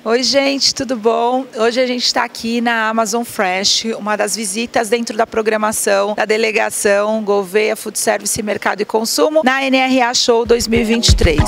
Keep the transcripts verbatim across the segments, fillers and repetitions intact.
Oi gente, tudo bom? Hoje a gente está aqui na Amazon Fresh, uma das visitas dentro da programação da delegação Gouveia Food Service, Mercado e Consumo na N R A Show dois mil e vinte e três.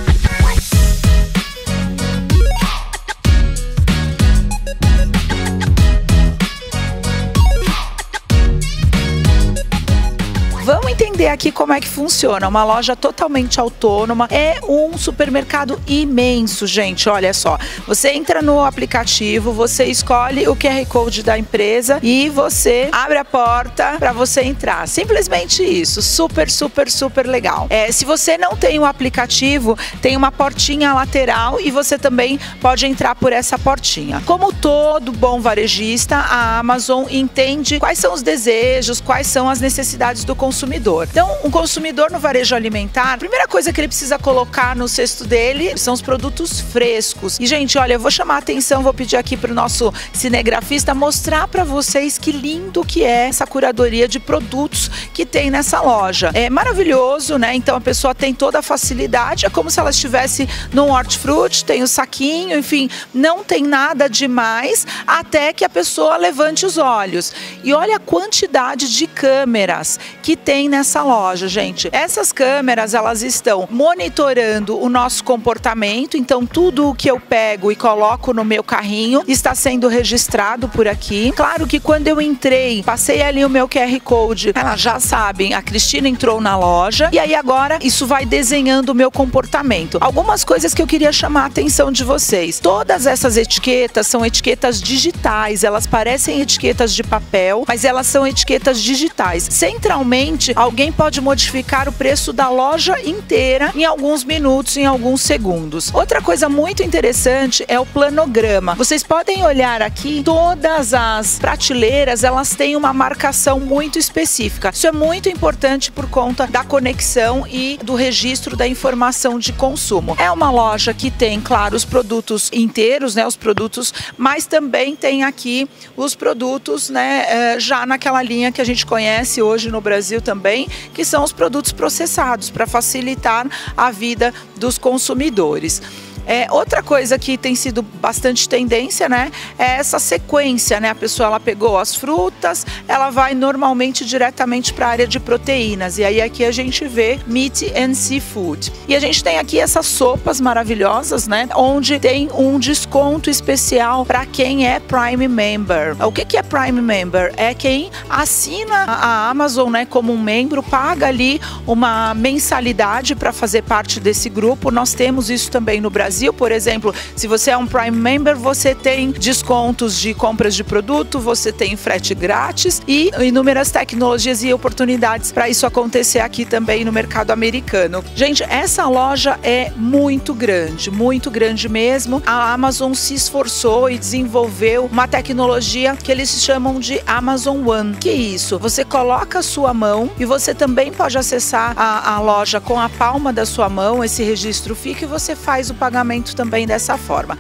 Vamos entender aqui como é que funciona. Uma loja totalmente autônoma, é um supermercado imenso, gente. Olha só, você entra no aplicativo, você escolhe o Q R Code da empresa e você abre a porta para você entrar. Simplesmente isso, super, super, super legal. É, se você não tem o aplicativo, tem uma portinha lateral e você também pode entrar por essa portinha. Como todo bom varejista, a Amazon entende quais são os desejos, quais são as necessidades do consumidor. consumidor. Então, um consumidor no varejo alimentar, a primeira coisa que ele precisa colocar no cesto dele são os produtos frescos. E, gente, olha, eu vou chamar a atenção, vou pedir aqui para o nosso cinegrafista mostrar para vocês que lindo que é essa curadoria de produtos que tem nessa loja. É maravilhoso, né? Então, a pessoa tem toda a facilidade, é como se ela estivesse num hortifruti, tem o saquinho, enfim, não tem nada demais até que a pessoa levante os olhos. E olha a quantidade de câmeras que tem nessa loja, gente. Essas câmeras, elas estão monitorando o nosso comportamento, então tudo o que eu pego e coloco no meu carrinho está sendo registrado por aqui. Claro que quando eu entrei, passei ali o meu Q R Code, elas já sabem, a Cristina entrou na loja e aí agora isso vai desenhando o meu comportamento. Algumas coisas que eu queria chamar a atenção de vocês. Todas essas etiquetas são etiquetas digitais, elas parecem etiquetas de papel, mas elas são etiquetas digitais. Centralmente, alguém pode modificar o preço da loja inteira em alguns minutos, em alguns segundos. Outra coisa muito interessante é o planograma. Vocês podem olhar aqui, todas as prateleiras, elas têm uma marcação muito específica. Isso é muito importante por conta da conexão e do registro da informação de consumo. É uma loja que tem, claro, os produtos inteiros, né, os produtos, mas também tem aqui os produtos, né, já naquela linha que a gente conhece hoje no Brasil também, que são os produtos processados para facilitar a vida dos consumidores. É, outra coisa que tem sido bastante tendência, né, é essa sequência, né? A pessoa ela pegou as frutas, ela vai normalmente diretamente para a área de proteínas e aí aqui a gente vê meat and seafood. E a gente tem aqui essas sopas maravilhosas, né, onde tem um desconto especial para quem é Prime Member. O que que é Prime Member? É quem assina a Amazon, né, como um membro, paga ali uma mensalidade para fazer parte desse grupo. Nós temos isso também no Brasil. Por exemplo, se você é um Prime Member, você tem descontos de compras de produto, você tem frete grátis e inúmeras tecnologias e oportunidades para isso acontecer aqui também no mercado americano. Gente, essa loja é muito grande, muito grande mesmo. A Amazon se esforçou e desenvolveu uma tecnologia que eles chamam de Amazon One. Que é isso? Você coloca a sua mão e você também pode acessar a, a loja com a palma da sua mão, esse registro fica e você faz o pagamento também dessa forma.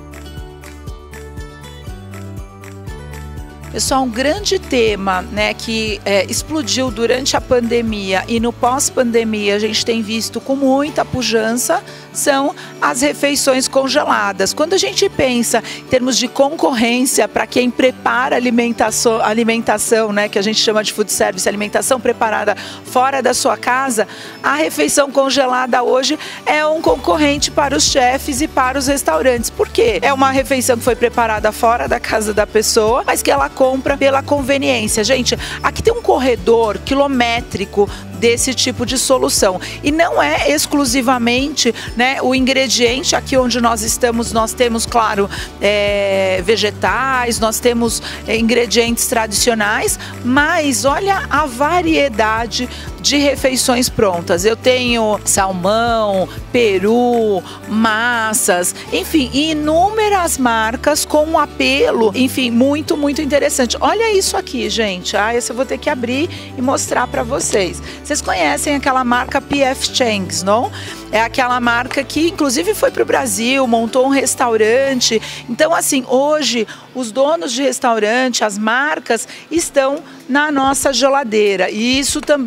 Pessoal, um grande tema, né, que é, explodiu durante a pandemia e no pós-pandemia a gente tem visto com muita pujança são as refeições congeladas. Quando a gente pensa em termos de concorrência para quem prepara alimentação, alimentação, né, que a gente chama de food service, alimentação preparada fora da sua casa, a refeição congelada hoje é um concorrente para os chefes e para os restaurantes. Por quê? É uma refeição que foi preparada fora da casa da pessoa, mas que ela compra pela conveniência. Gente, aqui tem um corredor quilométrico desse tipo de solução. E não é exclusivamente, né, o ingrediente. Aqui onde nós estamos, nós temos, claro, é, vegetais, nós temos é, ingredientes tradicionais, mas olha a variedade de refeições prontas. Eu tenho salmão, peru, massas, enfim, inúmeras marcas com um apelo, enfim, muito, muito interessante. Olha isso aqui, gente. Ah, esse eu vou ter que abrir e mostrar para vocês. Vocês conhecem aquela marca P F Chang's, não? É aquela marca que, inclusive, foi para o Brasil, montou um restaurante. Então, assim, hoje, os donos de restaurante, as marcas, estão na nossa geladeira. E isso também é uma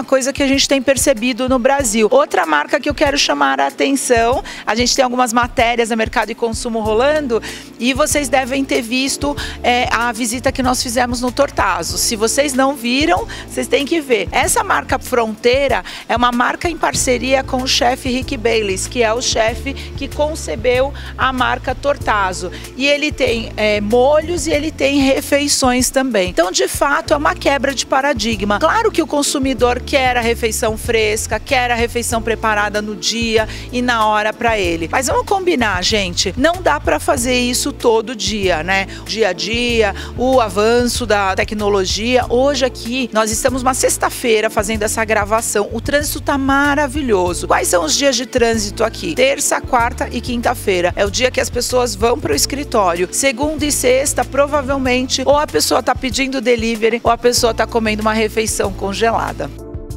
coisa que a gente tem percebido no Brasil. Outra marca que eu quero chamar a atenção, a gente tem algumas matérias no Mercado e Consumo rolando e vocês devem ter visto é, a visita que nós fizemos no Tortazo. Se vocês não viram, vocês têm que ver. Essa marca Fronteira é uma marca em parceria com o chefe Rick Bayless, que é o chefe que concebeu a marca Tortazo. E ele tem é, molhos e ele tem refeições também. Então, de fato, é uma quebra de paradigma. Claro que o consumidor quer a refeição fresca, quer a refeição preparada no dia e na hora para ele. Mas vamos combinar, gente, não dá para fazer isso todo dia, né? Dia a dia, o avanço da tecnologia. Hoje aqui, nós estamos uma sexta-feira fazendo essa gravação. O trânsito tá maravilhoso. Quais são os dias de trânsito aqui? Terça, quarta e quinta-feira. É o dia que as pessoas vão para o escritório. Segunda e sexta, provavelmente, ou a pessoa tá pedindo delivery ou a pessoa tá comendo uma refeição congelada.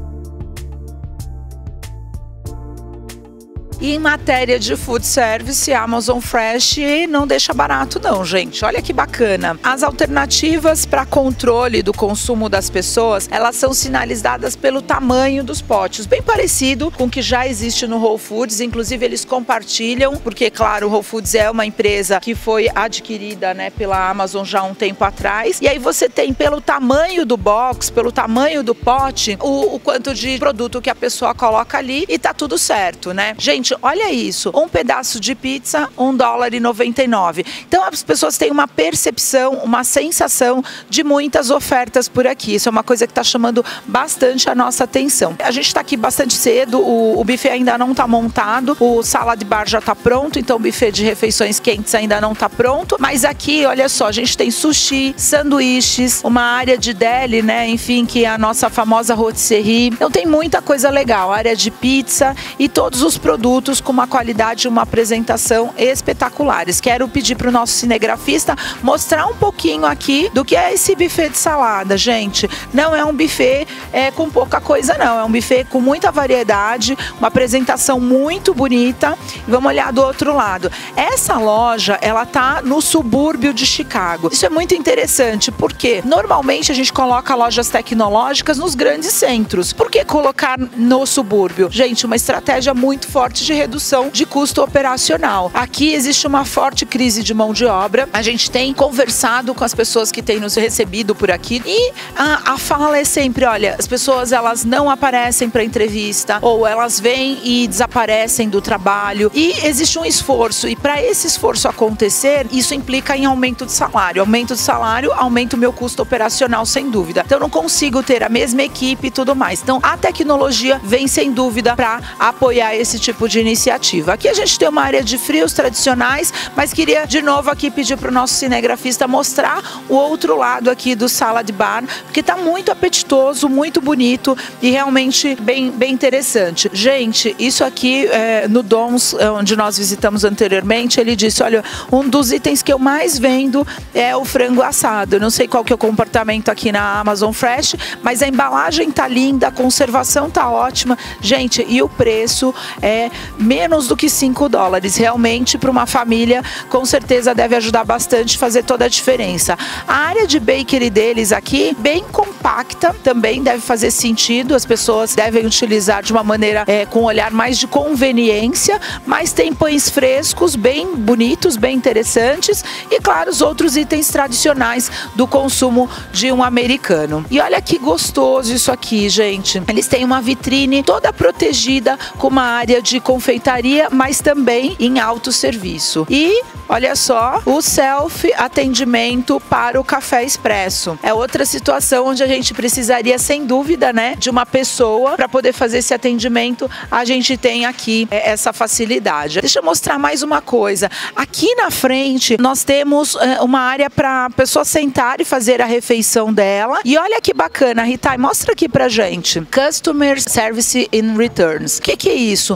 E em matéria de food service, a Amazon Fresh não deixa barato não, gente. Olha que bacana. As alternativas para controle do consumo das pessoas, elas são sinalizadas pelo tamanho dos potes. Bem parecido com o que já existe no Whole Foods. Inclusive, eles compartilham, porque, claro, o Whole Foods é uma empresa que foi adquirida, né, pela Amazon já há um tempo atrás. E aí você tem, pelo tamanho do box, pelo tamanho do pote, o, o quanto de produto que a pessoa coloca ali e tá tudo certo, né? Gente, olha isso, um pedaço de pizza, um dólar e noventa e nove. Então as pessoas têm uma percepção, uma sensação de muitas ofertas por aqui. Isso é uma coisa que está chamando bastante a nossa atenção. A gente está aqui bastante cedo, o, o buffet ainda não está montado, o salad bar já está pronto, então o buffet de refeições quentes ainda não está pronto. Mas aqui, olha só, a gente tem sushi, sanduíches, uma área de deli, né? Enfim, que é a nossa famosa rotisserie. Então tem muita coisa legal, área de pizza e todos os produtos com uma qualidade e uma apresentação espetaculares. Quero pedir para o nosso cinegrafista mostrar um pouquinho aqui do que é esse buffet de salada, gente. Não é um buffet é, com pouca coisa, não. É um buffet com muita variedade, uma apresentação muito bonita. Vamos olhar do outro lado. Essa loja, ela tá no subúrbio de Chicago. Isso é muito interessante, porque normalmente a gente coloca lojas tecnológicas nos grandes centros. Por que colocar no subúrbio? Gente, uma estratégia muito forte de redução de custo operacional. Aqui existe uma forte crise de mão de obra. A gente tem conversado com as pessoas que têm nos recebido por aqui e a, a fala é sempre, olha, as pessoas elas não aparecem para entrevista ou elas vêm e desaparecem do trabalho e existe um esforço e para esse esforço acontecer, isso implica em aumento de salário. Aumento de salário, aumenta o meu custo operacional sem dúvida. Então eu não consigo ter a mesma equipe e tudo mais. Então a tecnologia vem sem dúvida para apoiar esse tipo de iniciativa. Aqui a gente tem uma área de frios tradicionais, mas queria de novo aqui pedir para o nosso cinegrafista mostrar o outro lado aqui do salad bar, que está muito apetitoso, muito bonito e realmente bem, bem interessante. Gente, isso aqui é, no Dom's, onde nós visitamos anteriormente, ele disse, olha, um dos itens que eu mais vendo é o frango assado. Eu não sei qual que é o comportamento aqui na Amazon Fresh, mas a embalagem tá linda, a conservação tá ótima. Gente, e o preço é menos do que cinco dólares. Realmente, para uma família, com certeza deve ajudar bastante, fazer toda a diferença. A área de bakery deles aqui, bem compacta, também deve fazer sentido. As pessoas devem utilizar de uma maneira é, com um olhar mais de conveniência, mas tem pães frescos, bem bonitos, bem interessantes e, claro, os outros itens tradicionais do consumo de um americano. E olha que gostoso isso aqui, gente. Eles têm uma vitrine toda protegida com uma área de confeitaria, mas também em autosserviço. E olha só, o self-atendimento para o café expresso. É outra situação onde a gente precisaria, sem dúvida, né, de uma pessoa para poder fazer esse atendimento. A gente tem aqui é, essa facilidade. Deixa eu mostrar mais uma coisa. Aqui na frente, nós temos é, uma área para a pessoa sentar e fazer a refeição dela. E olha que bacana, Rita, mostra aqui pra gente. Customer Service in Returns. O que, que é isso? Tudo que a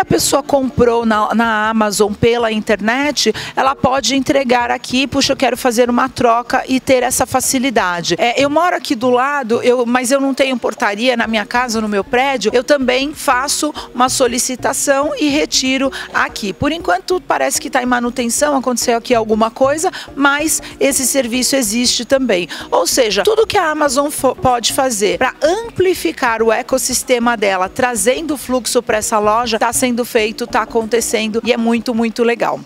pessoa comprou na, na Amazon pela internet, ela pode entregar aqui, puxa, eu quero fazer uma troca e ter essa facilidade. É, eu moro aqui do lado, eu, mas eu não tenho portaria na minha casa, no meu prédio, eu também faço uma solicitação e retiro aqui. Por enquanto parece que está em manutenção, aconteceu aqui alguma coisa, mas esse serviço existe também. Ou seja, tudo que a Amazon pode fazer para amplificar o ecossistema dela, trazendo fluxo para essa loja, está sendo feito, está acontecendo e é muito, muito legal.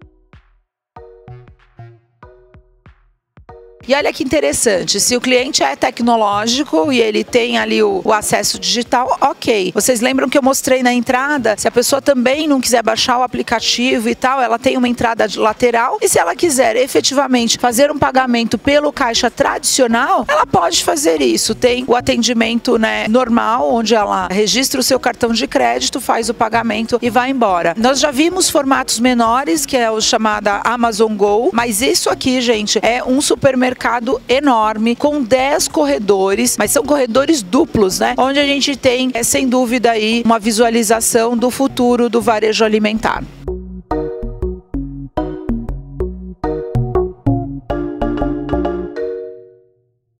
E olha que interessante, se o cliente é tecnológico e ele tem ali o, o acesso digital, ok. Vocês lembram que eu mostrei na entrada, se a pessoa também não quiser baixar o aplicativo e tal, ela tem uma entrada lateral e se ela quiser efetivamente fazer um pagamento pelo caixa tradicional, ela pode fazer isso. Tem o atendimento, né, normal, onde ela registra o seu cartão de crédito, faz o pagamento e vai embora. Nós já vimos formatos menores, que é o chamado Amazon Go, mas isso aqui, gente, é um supermercado mercado enorme, com dez corredores, mas são corredores duplos, né? Onde a gente tem, é, sem dúvida, aí, uma visualização do futuro do varejo alimentar.